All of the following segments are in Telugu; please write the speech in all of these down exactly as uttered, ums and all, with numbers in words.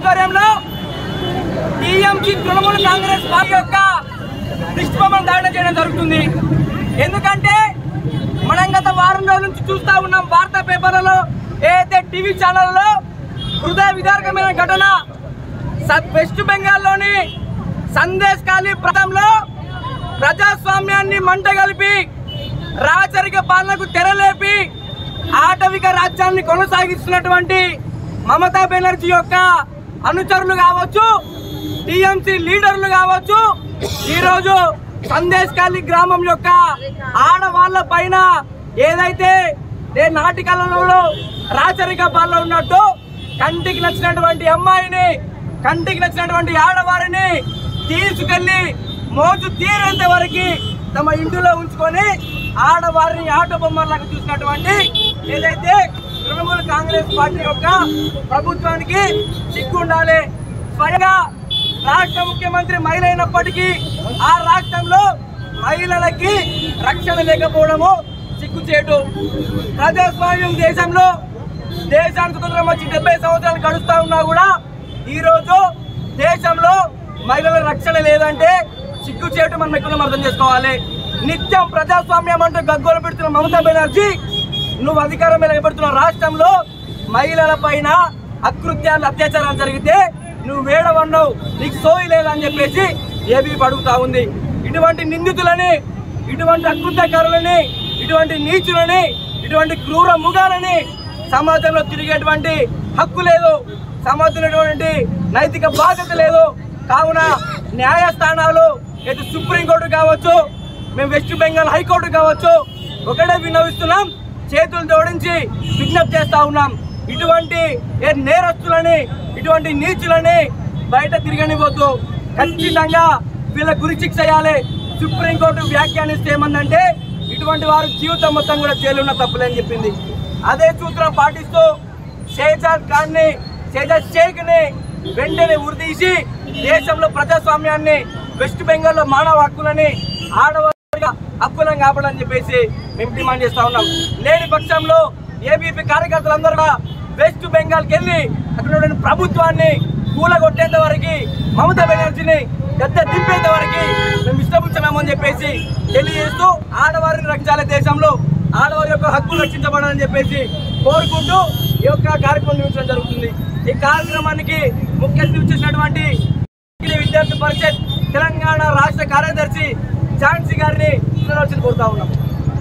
ఆధ్వర్యంలో టీఎంసీ తృణమూల కాంగ్రెస్ పార్టీ యొక్క దిష్టిబొమ్మను దాడి చేయడం జరుగుతుంది. ఎందుకంటే మనం గత వారం రోజుల నుంచి చూస్తూ ఉన్నాం వార్తా పేపర్లలో, ఏదైతే టీవీ ఛానల్లో హృదయ విదారకమైన ఘటన వెస్ట్ బెంగాల్లోని సందేశ్ ఖాళీ ప్రాంతంలో ప్రజాస్వామ్యాన్ని మంటగలిపి రాచరిక పాలనకు తెరలేపి ఆటవిక రాజ్యాన్ని కొనసాగిస్తున్నటువంటి మమతా బెనర్జీ యొక్క అనుచరులు కావచ్చు, టీఎంసీ లీడర్లు కావచ్చు, ఈరోజు సందేశ్ ఖాళీ గ్రామం యొక్క ఆడవాళ్ల పైన ఏదైతే నాటి కాలంలో రాచరిక పాలన ఉన్నట్టు కంటికి నచ్చినటువంటి అమ్మాయిని, కంటికి నచ్చినటువంటి ఆడవారిని తీసుకెళ్లి మోజు తీరేంత వరకు తమ ఇంటిలో ఉంచుకొని ఆడవారిని ఆట బొమ్మలాగా చూసినటువంటి ఏదైతే తృణమూల కాంగ్రెస్ పార్టీ యొక్క ప్రభుత్వానికి సిగ్గుండాలి. స్వయంగా రాష్ట్ర ముఖ్యమంత్రి మహిళ అయినప్పటికీ ఆ రాష్ట్రంలో మహిళలకి రక్షణ లేకపోవడము సిగ్గుచేటు. ప్రజాస్వామ్యం దేశంలో దేశానికి స్వతంత్రం వచ్చి డెబ్బై సంవత్సరాలు గడుస్తూ ఉన్నా కూడా ఈరోజు దేశంలో మహిళల రక్షణ లేదంటే సిగ్గుచేటు మనం ఎక్కువ అర్థం చేసుకోవాలి. నిత్యం ప్రజాస్వామ్యం అంటూ గగ్గోలు పెడుతున్న మమతా బెనర్జీ, నువ్వు అధికారం నిలబెడుతున్న రాష్ట్రంలో మహిళల పైన అకృత్యాలు అత్యాచారాలు జరిగితే నువ్వు వేడవన్నావు, నీకు సోయి లేదని చెప్పేసి ఏబీ అడుగుతా ఉంది. ఇటువంటి నిందితులని, ఇటువంటి అకృత్యకారులని, ఇటువంటి నీచులని, ఇటువంటి క్రూర ముగాలని సమాజంలో తిరిగేటువంటి హక్కు లేదు, సమాజంలో నైతిక బాధ్యత లేదు. కావున న్యాయస్థానాలు ఇటు సుప్రీంకోర్టు కావచ్చు, మేము వెస్ట్ బెంగాల్ హైకోర్టు కావచ్చు, ఒకటే విన్నవిస్తున్నాం, చేతులు జోడించి విజ్ఞప్తి చేస్తా ఉన్నాం. ఇటువంటి నేరస్తులని, ఇటువంటి నీచులని బయట తిరగనివ్వద్దు. ఖచ్చితంగా వీళ్ళ గురి శిక్ష చేయాలి. సుప్రీంకోర్టు వ్యాఖ్యానిస్తే ఏమందంటే ఇటువంటి వారు జీవితం మొత్తం కూడా జైలున్న తప్పులేని చెప్పింది. అదే సూత్రం పాటిస్తూ షేజాద్ ఖాన్ ని, షేజాద్ షేక్ ని వెంటనే ఉరిదీసి దేశంలో ప్రజాస్వామ్యాన్ని, వెస్ట్ బెంగాల్లో మానవ హక్కులని, ఆడవాళ్ళ హక్కులను కాపాడని చెప్పేసి మేము డిమాండ్ చేస్తా ఉన్నాం. లేని పక్షంలో ఏబీపీ కార్యకర్తలందరూ కూడా వెస్ట్ బెంగాల్కి వెళ్ళి అక్కడ ప్రభుత్వాన్ని కూలగొట్టేంత వరకు, మమతా బెనర్జీని గద్ద దింపేంత వరకు మేము ఇష్టపుచ్చమేమని చెప్పేసి తెలియజేస్తూ ఆడవారిని రక్షించాలి, దేశంలో ఆడవారి యొక్క హక్కులు రక్షించబడాలని చెప్పేసి కోరుకుంటూ ఈ యొక్క కార్యక్రమం నిర్వహించడం జరుగుతుంది. ఈ కార్యక్రమానికి ముఖ్య అతిథి చేసినటువంటి విద్యార్థి పరిషత్ తెలంగాణ రాష్ట్ర కార్యదర్శి ఝాన్సీ గారిని కోరుతా ఉన్నాం.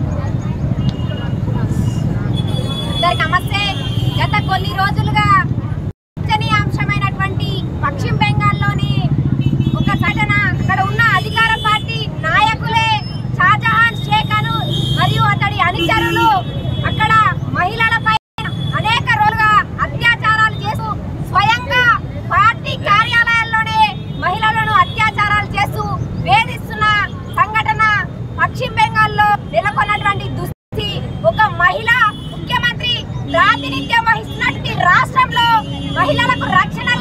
నమస్తే. గత కొన్ని రోజులుగా చర్చనీయాంశమైనటువంటి పశ్చిమ బెంగాల్లోని ఒక ఘటన, అక్కడ ఉన్న అధికార పార్టీ నాయకులే షాజహాన్ షేక్ అను మరియు అతడి అనుచరులు అక్కడ మహిళలపై అనేక రోజులుగా అత్యాచారాలు చేస్తూ, స్వయంగా పార్టీ కార్యాలయాల్లోనే మహిళలను అత్యాచారాలు చేస్తూ వేధిస్తున్న సంఘటన పశ్చిమ బెంగాల్లో నెలకొన్నటువంటి దుస్థితి. ఒక మహిళ ముఖ్యమంత్రి ప్రాతినిధ్యం వహిస్తున్నటువంటి రాష్ట్రంలో మహిళలకు రక్షణ